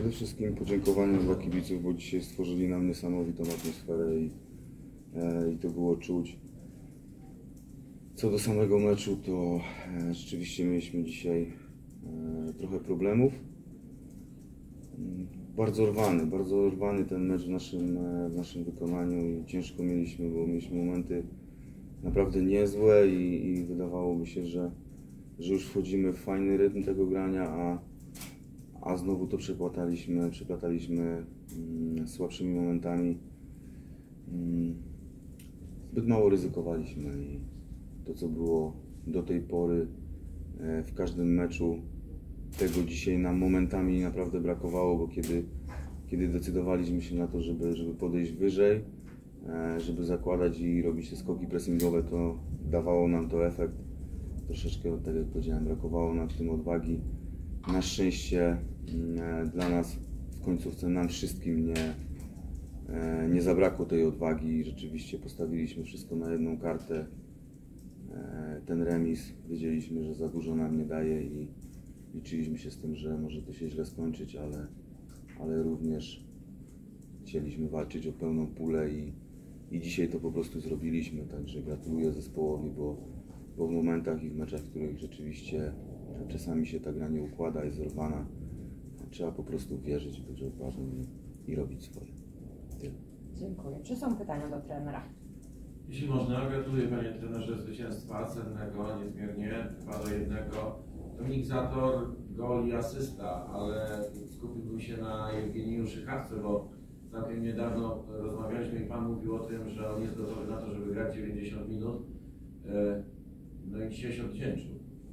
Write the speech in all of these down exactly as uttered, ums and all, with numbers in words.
przede wszystkim podziękowania dla kibiców, bo dzisiaj stworzyli nam niesamowitą atmosferę i, e, i to było czuć. Co do samego meczu, to e, rzeczywiście mieliśmy dzisiaj e, trochę problemów. Bardzo rwany, bardzo rwany ten mecz w naszym, e, w naszym wykonaniu i ciężko mieliśmy, bo mieliśmy momenty naprawdę niezłe i, i wydawałoby się, że, że już wchodzimy w fajny rytm tego grania, a, a znowu to przeplataliśmy, przeplataliśmy mm, słabszymi momentami. Mm, zbyt mało ryzykowaliśmy i to, co było do tej pory e, w każdym meczu, tego dzisiaj nam momentami naprawdę brakowało, bo kiedy, kiedy decydowaliśmy się na to, żeby, żeby podejść wyżej, żeby zakładać i robić te skoki pressingowe, to dawało nam to efekt. Troszeczkę, tak jak powiedziałem, brakowało nam w tym odwagi. Na szczęście dla nas w końcówce nam wszystkim nie, nie zabrakło tej odwagi i rzeczywiście postawiliśmy wszystko na jedną kartę. Ten remis, wiedzieliśmy, że za dużo nam nie daje i liczyliśmy się z tym, że może to się źle skończyć, ale, ale również chcieliśmy walczyć o pełną pulę i, i dzisiaj to po prostu zrobiliśmy, także gratuluję zespołowi, bo, bo w momentach i w meczach, w których rzeczywiście czasami się ta gra nie układa, jest zerwana, trzeba po prostu wierzyć, być odważnym i, i robić swoje. Tyle. Dziękuję. Czy są pytania do trenera? Jeśli można, gratuluję panie trenerze zwycięstwa cennego, niezmiernie, dwa do jednego. Dominik Zator, gol i asysta, ale skupiłbym się na Jewgeniju Szychawce, bo całkiem niedawno rozmawialiśmy i pan mówił o tym, że on jest gotowy na to, żeby grać dziewięćdziesiąt minut. No i dzisiaj się odwdzięczył.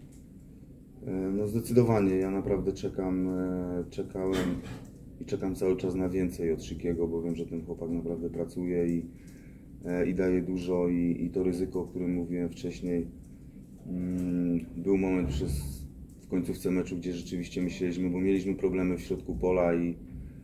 No zdecydowanie, ja naprawdę czekam, czekałem i czekam cały czas na więcej od Szykiego, bo wiem, że ten chłopak naprawdę pracuje i, i daje dużo i, i to ryzyko, o którym mówiłem wcześniej, był moment przez w końcówce meczu, gdzie rzeczywiście myśleliśmy, bo mieliśmy problemy w środku pola i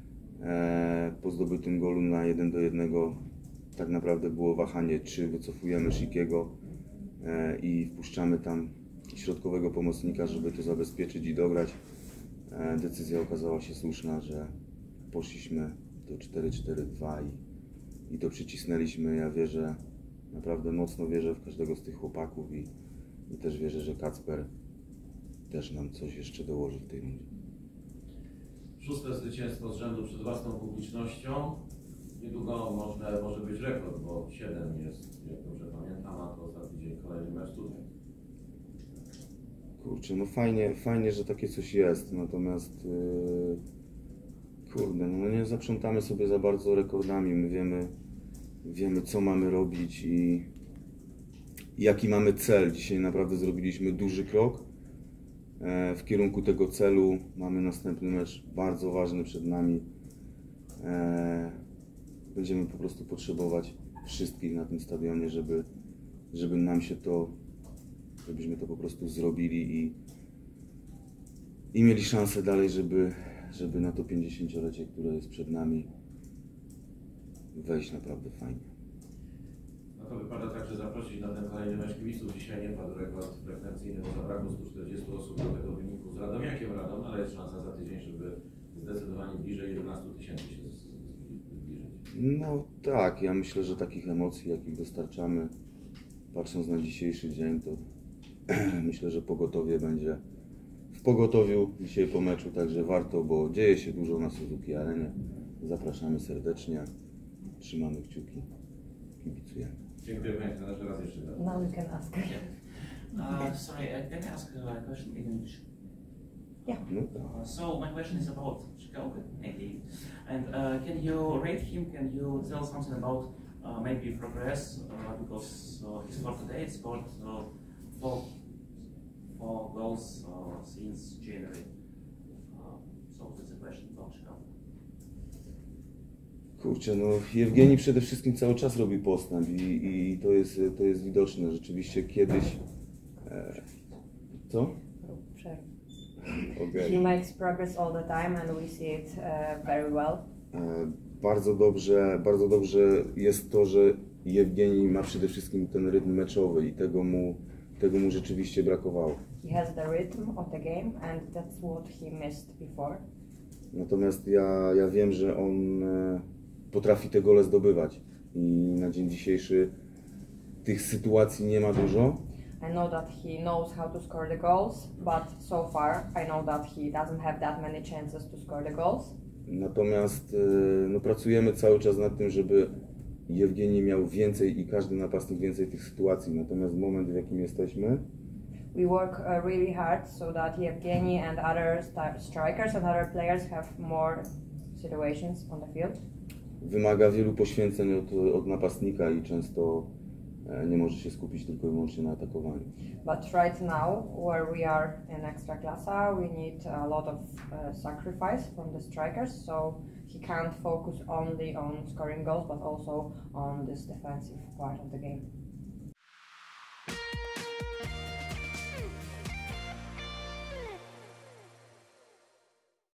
e, po zdobytym golu na jeden do jednego tak naprawdę było wahanie, czy wycofujemy Szykiego e, i wpuszczamy tam środkowego pomocnika, żeby to zabezpieczyć i dograć. E, decyzja okazała się słuszna, że poszliśmy do cztery cztery dwa i, i to przycisnęliśmy. Ja wierzę, naprawdę mocno wierzę w każdego z tych chłopaków i, i też wierzę, że Kacper też nam coś jeszcze dołoży w tej rundzie. Szóste zwycięstwo z rzędu przed własną publicznością. Niedługo może, może być rekord, bo siedem jest, jak dobrze pamiętam, a to za tydzień kolejny mecz tutaj. Kurczę, no fajnie, fajnie, że takie coś jest, natomiast yy, kurde, no nie zaprzątamy sobie za bardzo rekordami. My wiemy, wiemy co mamy robić i jaki mamy cel. Dzisiaj naprawdę zrobiliśmy duży krok w kierunku tego celu. Mamy następny mecz bardzo ważny przed nami. Będziemy po prostu potrzebować wszystkich na tym stadionie, żeby, żeby nam się to, żebyśmy to po prostu zrobili i, i mieli szansę dalej, żeby, żeby na to pięćdziesięciolecie, które jest przed nami, wejść naprawdę fajnie. No to wypada także zaprosić na ten kolejny mecz kibiców. Dzisiaj nie padł rekord frekwencyjny, bo zabrakło stu czterdziestu osób do tego wyniku z Radomiakiem Radom, ale jest szansa za tydzień, żeby zdecydowanie bliżej jedenastu tysięcy się zbliżyć. No tak, ja myślę, że takich emocji, jakich dostarczamy, patrząc na dzisiejszy dzień, to myślę, że pogotowie będzie w pogotowiu dzisiaj po meczu, także warto, bo dzieje się dużo na Suzuki Arenie. Zapraszamy serdecznie, trzymamy kciuki, kibicujemy. Dziękuję panie trenerze, raz jeszcze raz. Now you can ask. Uh, sorry, uh, can I ask a question in English? Yeah. No tak. Uh, so my question is about Chicago maybe, and uh, can you rate him? Can you tell something about uh, maybe progress? Uh, because uh, he scored today, he scored uh, four, four goals uh, since January. Uh, so that's a question about Chicago. Kurczę, no Jewgeni przede wszystkim cały czas robi postęp i, i to, jest, to jest widoczne. Rzeczywiście kiedyś... E, co? Okay. He makes progress all the time and we see it uh, very well. E, bardzo dobrze, bardzo dobrze jest to, że Jewgeni ma przede wszystkim ten rytm meczowy i tego mu, tego mu rzeczywiście brakowało. He has the rhythm of the game and that's what he missed before. Natomiast ja, ja wiem, że on e, potrafi te gole zdobywać i na dzień dzisiejszy tych sytuacji nie ma dużo. I know that he knows how to score the goals, but so far I know that he doesn't have that many chances to score the goals. Natomiast e, no, pracujemy cały czas nad tym, żeby Jewgeni miał więcej i każdy napastnik więcej tych sytuacji. Natomiast moment, w jakim jesteśmy, We work uh, really hard so that Yevgeny and other st- strikers and other players have more situations on the field. wymaga wielu poświęceń od, od napastnika i często e, nie może się skupić tylko i wyłącznie na atakowaniu. But right now, where we are in Ekstraklasa, we need a lot of uh, sacrifice from the strikers, so he can't focus only on scoring goals, but also on this defensive part of the game.